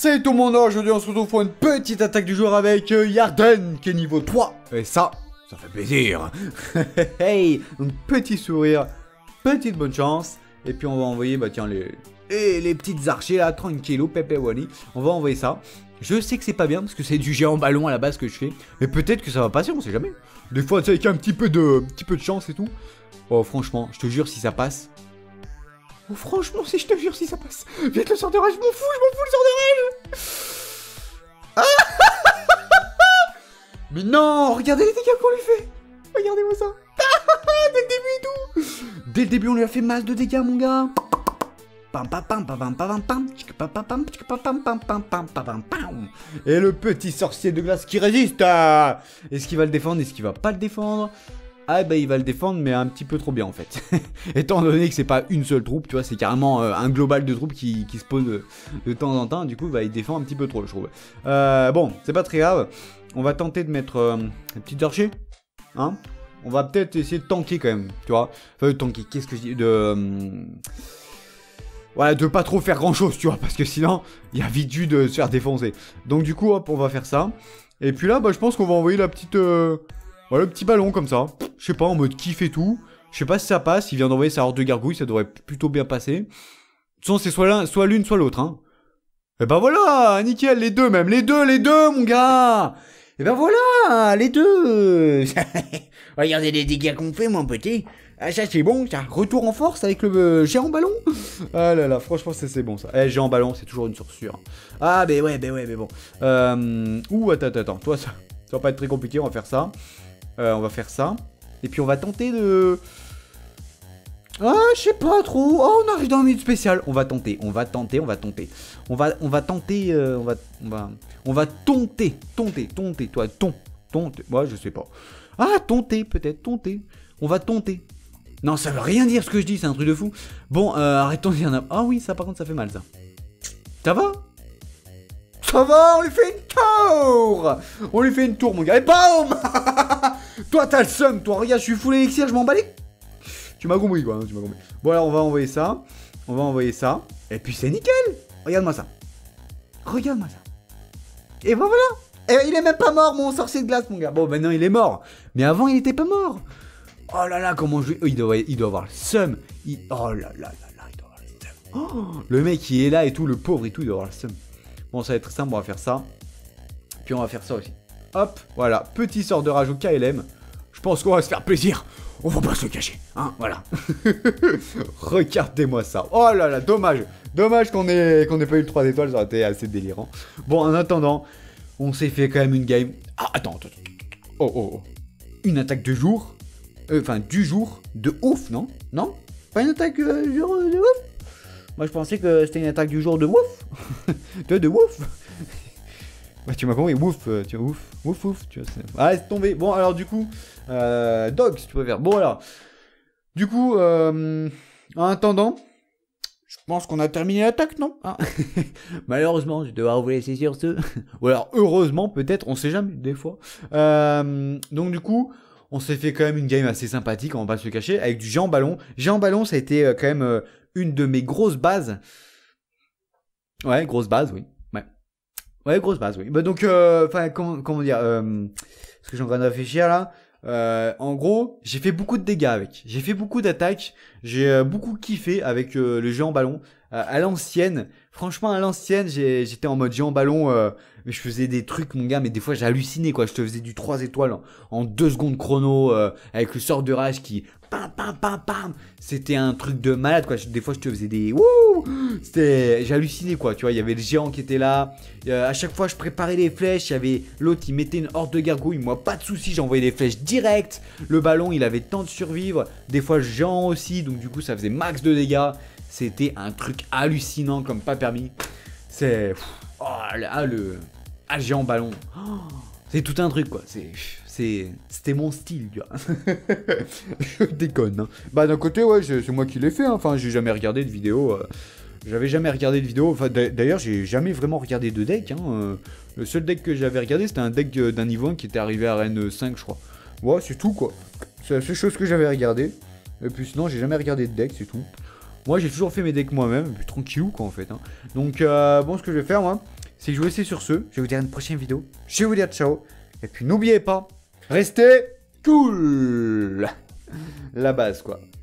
Salut tout le monde, aujourd'hui on se retrouve pour une petite attaque du jour avec Yarden qui est niveau 3. Et ça fait plaisir. Hey, donc petit sourire, petite bonne chance. Et puis on va envoyer, bah tiens, les petites archers là, tranquillou, Pepe Wally. On va envoyer ça. Je sais que c'est pas bien parce que c'est du géant ballon à la base que je fais. Mais peut-être que ça va passer, on sait jamais. Des fois, tu sais, avec un petit peu de chance et tout. Oh franchement, je te jure si ça passe. Oh, franchement, si je te jure si ça passe. Vite le sort de rage, je m'en fous le sort de rage. Ah mais non, regardez les dégâts qu'on lui fait. Regardez-moi ça. Dès le début et tout. Dès le début, on lui a fait masse de dégâts, mon gars. Et le petit sorcier de glace qui résiste. Est-ce qu'il va le défendre? Est-ce qu'il va pas le défendre? Ah bah il va le défendre mais un petit peu trop bien en fait. Étant donné que c'est pas une seule troupe, tu vois, c'est carrément un global de troupes qui se pose de temps en temps. Du coup bah il défend un petit peu trop je trouve. Bon, c'est pas très grave. On va tenter de mettre des petites archers. Hein, on va peut-être essayer de tanker quand même, tu vois. Enfin tanker, qu'est-ce que je dis, voilà, de pas trop faire grand chose, tu vois, parce que sinon il y a vite dû de se faire défoncer. Donc du coup hop, on va faire ça. Et puis là bah je pense qu'on va envoyer la petite... voilà, le petit ballon comme ça. Je sais pas, en mode kiff et tout. Je sais pas si ça passe. Il vient d'envoyer sa horde de gargouilles. Ça devrait plutôt bien passer. De toute façon, c'est soit l'une, soit l'autre. Hein. Et ben voilà, nickel, les deux même. Les deux, mon gars. Et ben voilà, les deux. Regardez les dégâts qu'on fait, mon petit. Ah, ça, c'est bon, ça. Retour en force avec le géant ballon. Ah là là, franchement, c'est bon, ça. Eh, géant ballon, c'est toujours une source sûre. Ah, mais bon. Ouh, attends. Toi, ça va pas être très compliqué, on va faire ça. On va faire ça. Et puis on va tenter de... Ah, je sais pas trop. Oh, on arrive dans le minute spécial. On va tenter. On va tonter. Toi, tonter. Ouais, je sais pas. Ah, tonter, peut-être. Tonter. On va tonter. Non, ça veut rien dire ce que je dis, c'est un truc de fou. Bon, arrêtons de dire... Ah oui, ça par contre, ça fait mal, ça. Ça va ? Ça va, on lui fait une tour. On lui fait une tour, mon gars. Et BAM. Toi, t'as le seum, toi. Regarde, je suis full élixir, je m'en bats les... Tu m'as compris, quoi. Hein, tu m'as compris. Bon, alors, on va envoyer ça. Et puis, c'est nickel. Regarde-moi ça. Et ben voilà. Et il est même pas mort, mon sorcier de glace, mon gars. Bon, maintenant, il est mort. Mais avant, il était pas mort. Oh là là, comment je... il doit avoir le seum. Oh là là, il doit avoir le seum. Oh, le mec, qui est là et tout, le pauvre et tout, il doit avoir le seum. Bon, ça va être très simple, on va faire ça. Puis on va faire ça aussi. Hop, voilà, petit sort de rage au KLM. Je pense qu'on va se faire plaisir. On va pas se le cacher, hein, voilà. Regardez-moi ça. Oh là là, dommage. Dommage qu'on ait pas eu le 3 étoiles, ça aurait été assez délirant. Bon, en attendant, on s'est fait quand même une game. Ah, attends. Oh. Une attaque de jour. Enfin, du jour. De ouf, non? Non? Pas une attaque du jour de ouf? Moi, je pensais que c'était une attaque du jour de ouf. De ouf. Bah, tu m'as compris, ouf, tu vois, ouf, tu vois. Ah, c'est tombé. Bon, alors, du coup, dog, si tu préfères. Bon, alors, du coup, en attendant, je pense qu'on a terminé l'attaque, non? Ah. Malheureusement, je vais devoir vous laisser sur ce. Ou alors, heureusement, peut-être, on sait jamais, des fois. Donc, du coup, on s'est fait quand même une game assez sympathique, on va pas se le cacher, avec du géant ballon. Géant ballon, ça a été quand même une de mes grosses bases. Ouais, grosse base, oui. Ouais, grosse base, oui. Bah donc, enfin, comment dire, ce que j'ai en train de réfléchir là. En gros, j'ai fait beaucoup de dégâts avec. J'ai fait beaucoup d'attaques. J'ai beaucoup kiffé avec le géant ballon. À l'ancienne, franchement, j'étais en mode géant ballon. Mais je faisais des trucs, mon gars, mais des fois j'ai halluciné, quoi. Je te faisais du 3 étoiles en 2 secondes chrono, avec le sort de rage qui... Pam. C'était un truc de malade, quoi. Des fois je te faisais des... Wouh. J'ai halluciné, quoi. Tu vois, il y avait le géant qui était là. À chaque fois je préparais les flèches. Il y avait l'autre, il mettait une horde de gargouilles. Moi, pas de soucis, j'envoyais des flèches directes. Le ballon, il avait le temps de survivre. Des fois le géant aussi, donc du coup ça faisait max de dégâts. C'était un truc hallucinant comme pas permis. C'est... Oh, le géant ballon. Oh, c'est tout un truc, quoi. C'était mon style, tu vois. Je déconne. Hein. Bah, d'un côté, ouais, c'est moi qui l'ai fait. Hein. Enfin, j'ai jamais regardé de vidéo. J'avais jamais regardé de vidéo. Enfin, d'ailleurs, j'ai jamais vraiment regardé de deck. Hein. Le seul deck que j'avais regardé, c'était un deck d'un niveau 1 qui était arrivé à Reine 5, je crois. Ouais, c'est tout, quoi. C'est la seule chose que j'avais regardé. Et puis sinon, j'ai jamais regardé de deck, c'est tout. Moi, j'ai toujours fait mes decks moi-même. Et puis tranquillou, quoi, en fait. Hein. Donc, bon, ce que je vais faire, moi, Si je vous laisse sur ce, je vais vous dire à une prochaine vidéo. Je vais vous dire ciao. Et puis n'oubliez pas, restez cool. La base quoi.